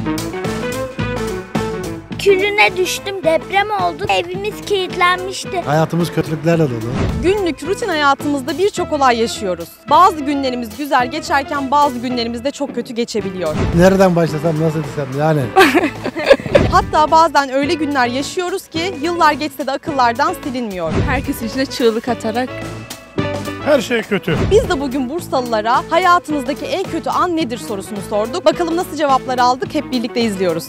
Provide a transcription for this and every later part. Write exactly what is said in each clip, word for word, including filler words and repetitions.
Külüne düştüm, deprem oldu, evimiz kilitlenmişti. Hayatımız kötülüklerle dolu. Günlük rutin hayatımızda birçok olay yaşıyoruz. Bazı günlerimiz güzel geçerken bazı günlerimiz de çok kötü geçebiliyor. Nereden başlasam, nasıl desem yani. Hatta bazen öyle günler yaşıyoruz ki yıllar geçse de akıllardan silinmiyor. Herkesin içine çığlık atarak her şey kötü. Biz de bugün Bursalılara hayatınızdaki en kötü an nedir sorusunu sorduk. Bakalım nasıl cevaplar aldık, hep birlikte izliyoruz.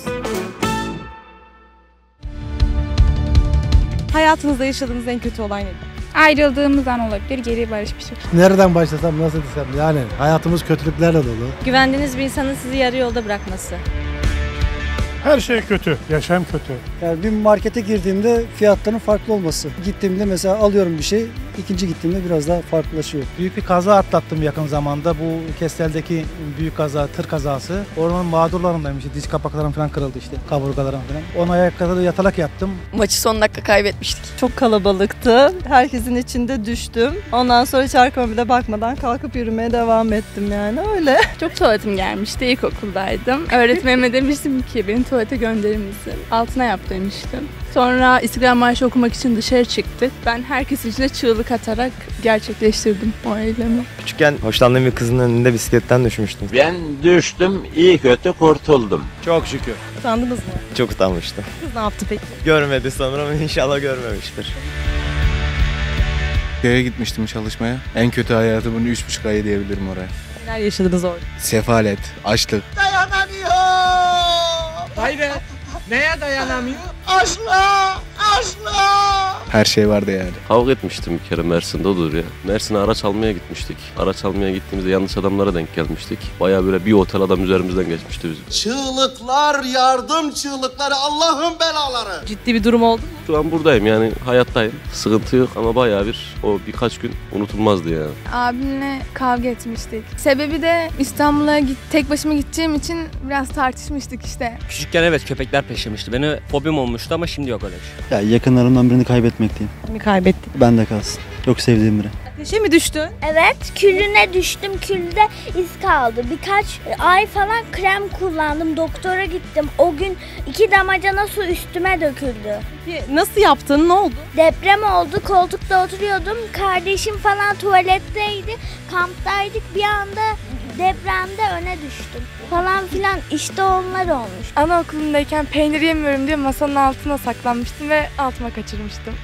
Hayatınızda yaşadığınız en kötü olay nedir? ayrıldığımız an olabilir, geri barışmıştık. Nereden başlasam, nasıl desem yani. Hayatımız kötülüklerle dolu. Güvendiğiniz bir insanın sizi yarı yolda bırakması. Her şey kötü, yaşam kötü. Yani bir markete girdiğimde fiyatların farklı olması. Gittiğimde mesela alıyorum bir şey, ikinci gittiğimde biraz daha farklılaşıyor. Büyük bir kaza atlattım yakın zamanda. Bu Kestel'deki büyük kaza, tır kazası. Oranın mağdurlarındayım işte. Diz kapaklarım falan kırıldı işte. Kaburgalarım falan. Ona ayakta yatalak yattım. Maçı son dakika kaybetmiştik. Çok kalabalıktı. Herkesin içinde düştüm. Ondan sonra hiç arkama bile bakmadan kalkıp yürümeye devam ettim yani öyle. Çok tuvaletim gelmişti, ilkokuldaydım. Öğretmenime demiştim ki beni tuvalete gönderir misin? Altına yap demiştim. Sonra İstiklal Marşı okumak için dışarı çıktık. Ben herkesin içine çığlık atarak gerçekleştirdim o eylemi. Küçükken hoşlandığım bir kızın önünde bisikletten düşmüştüm. Ben düştüm, iyi kötü kurtuldum. Çok şükür. Utandınız mı? Çok utanmıştım. Kız ne yaptı peki? Görmedi sanırım, inşallah görmemiştir. Köye gitmiştim çalışmaya. En kötü hayatımın üç buçuk ayı diyebilirim oraya. Neler yaşadınız orada? Sefalet, açlık. Dayanamıyor! Hayret! Neye dayanamıyor? Aşla! Aşla! Her şey vardı yani. Kavga etmiştim bir kere Mersin'de, odur ya. Mersin'e araç almaya gitmiştik. Araç almaya gittiğimizde yanlış adamlara denk gelmiştik. Bayağı böyle bir otel adam üzerimizden geçmişti bizim. Çığlıklar, yardım çığlıkları, Allah'ın belaları. Ciddi bir durum oldu mu? Şu an buradayım yani, hayattayım. Sıkıntı yok ama bayağı bir o birkaç gün unutulmazdı yani. Abimle kavga etmiştik. Sebebi de İstanbul'a git, tek başıma gideceğim için biraz tartışmıştık işte. Küçükken evet köpekler peşlemişti. Beni fobim olmuştu ama şimdi yok öyle bir şey. Ya yakınlarımdan birini kaybetmekteyim. Mi kaybettin? Ben de kalsın. Çok sevdiğim biri. Ateşe mi düştün? Evet, külüne düştüm, külde iz kaldı. Birkaç ay falan krem kullandım, doktora gittim. O gün iki damacana su üstüme döküldü. Peki nasıl yaptın, ne oldu? Deprem oldu, koltukta oturuyordum. Kardeşim falan tuvaletteydi, kamptaydık. Bir anda depremde öne düştüm falan filan, işte onlar olmuş. Anaokulundayken peynir yemiyorum diye masanın altına saklanmıştım ve altıma kaçırmıştım.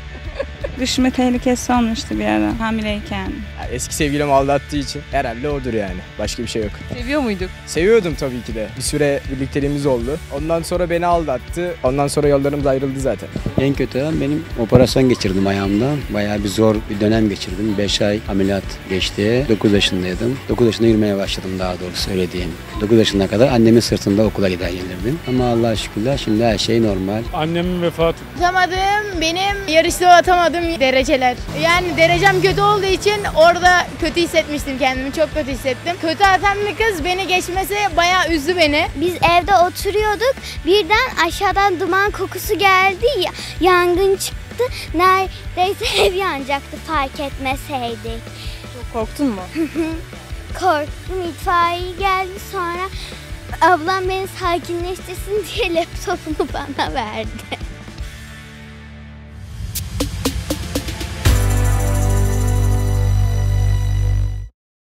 Düşme tehlikesi olmuştu bir ara hamileyken. Yani eski sevgilim aldattığı için herhalde odur yani. Başka bir şey yok. Seviyor muyduk? Seviyordum tabii ki de. Bir süre birlikteliğimiz oldu. Ondan sonra beni aldattı. Ondan sonra yollarımız ayrıldı zaten. En kötü an benim operasyon geçirdim ayağımdan. Bayağı bir zor bir dönem geçirdim. beş ay ameliyat geçti. dokuz yaşındaydım. dokuz yaşında yürümeye başladım daha doğrusu, öyle diyeyim. dokuz yaşına kadar annemin sırtında okula gider gelirdim. Ama Allah'a şükürler şimdi her şey normal. Annemin vefatı. Atamadım, benim yarışta atamadığım dereceler. Yani derecem kötü olduğu için orada kötü hissetmiştim kendimi, çok kötü hissettim. Kötü atan bir kız beni geçmesi bayağı üzdü beni. Biz evde oturuyorduk, birden aşağıdan duman kokusu geldi, yangın çıktı. Neredeyse ev yanacaktı fark etmeseydik. Çok korktun mu? Korktum, itfaiye geldi, sonra ablam beni sakinleştirsin diye laptopunu bana verdi.